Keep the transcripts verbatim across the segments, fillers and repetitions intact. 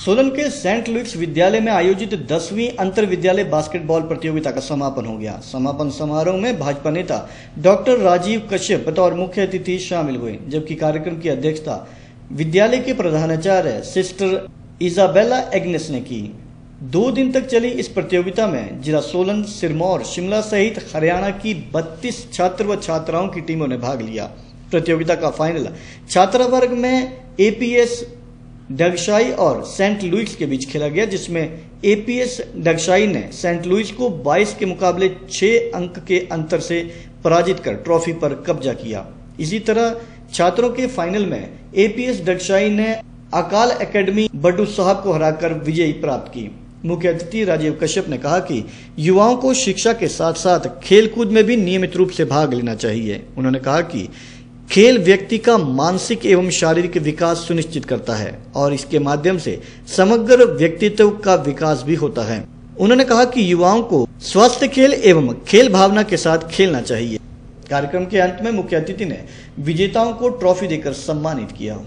सोलन के Saint Louis विद्यालय में आयोजित दसवीं अंतर विद्यालय बास्केटबॉल प्रतियोगिता का समापन हो गया। समापन समारोह में भाजपा नेता डॉक्टर राजीव कश्यप बतौर मुख्य अतिथि शामिल हुए, जबकि कार्यक्रम की अध्यक्षता विद्यालय के प्रधानाचार्य सिस्टर इजाबेला एग्नेस ने की। दो दिन तक चली इस प्रतियोगिता में जिला सोलन, सिरमौर, शिमला सहित हरियाणा की बत्तीस छात्र व छात्राओं की टीमों ने भाग लिया। प्रतियोगिता का फाइनल छात्रा वर्ग में एपीएस डगशाई और सेंट लुइस के बीच खेला गया, जिसमें एपीएस डगशाई ने सेंट लुइस को बाईस के मुकाबले छह अंक के अंतर से पराजित कर ट्रॉफी पर कब्जा किया। इसी तरह छात्रों के फाइनल में एपीएस डगशाई ने अकाल एकेडमी बड्डू साहब को हराकर विजयी प्राप्त की। मुख्य अतिथि राजीव कश्यप ने कहा कि युवाओं को शिक्षा के साथ साथ खेलकूद में भी नियमित रूप से भाग लेना चाहिए। उन्होंने कहा कि खेल व्यक्ति का मानसिक एवं शारीरिक विकास सुनिश्चित करता है और इसके माध्यम से समग्र व्यक्तित्व का विकास भी होता है। उन्होंने कहा कि युवाओं को स्वस्थ खेल एवं खेल भावना के साथ खेलना चाहिए। कार्यक्रम के अंत में मुख्य अतिथि ने विजेताओं को ट्रॉफी देकर सम्मानित किया।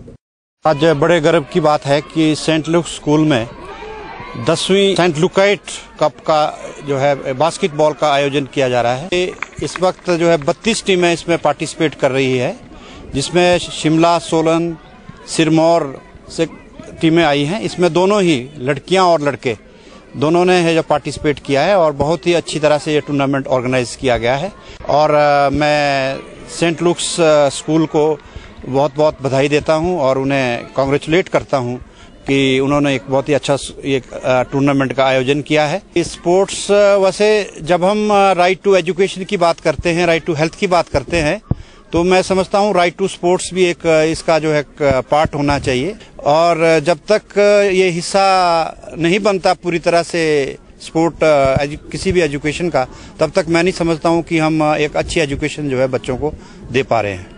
आज बड़े गर्व की बात है कि सेंट लुक स्कूल में दसवीं सेंट लुकाइट कप का जो है बास्केटबॉल का आयोजन किया जा रहा है। इस वक्त जो है बत्तीस टीमें इसमें पार्टिसिपेट कर रही है, जिसमें शिमला, सोलन, सिरमौर से टीमें आई हैं। इसमें दोनों ही लड़कियां और लड़के दोनों ने है जो पार्टिसिपेट किया है और बहुत ही अच्छी तरह से ये टूर्नामेंट ऑर्गेनाइज किया गया है। और आ, मैं सेंट लुक्स स्कूल को बहुत बहुत बधाई देता हूं और उन्हें कांग्रेचुलेट करता हूं कि उन्होंने एक बहुत ही अच्छा एक टूर्नामेंट का आयोजन किया है। स्पोर्ट्स वैसे जब हम राइट टू एजुकेशन की बात करते हैं, राइट टू हेल्थ की बात करते हैं, तो मैं समझता हूँ राइट टू स्पोर्ट्स भी एक इसका जो है पार्ट होना चाहिए। और जब तक ये हिस्सा नहीं बनता पूरी तरह से स्पोर्ट किसी भी एजुकेशन का, तब तक मैं नहीं समझता हूँ कि हम एक अच्छी एजुकेशन जो है बच्चों को दे पा रहे हैं।